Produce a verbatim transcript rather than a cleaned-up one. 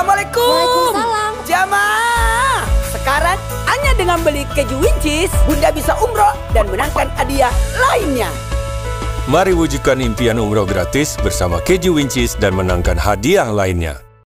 Assalamualaikum. Waalaikumsalam. Jamaah, sekarang hanya dengan beli keju Wincis, Bunda bisa umroh dan menangkan hadiah lainnya. Mari wujudkan impian umroh gratis bersama keju Wincis dan menangkan hadiah lainnya.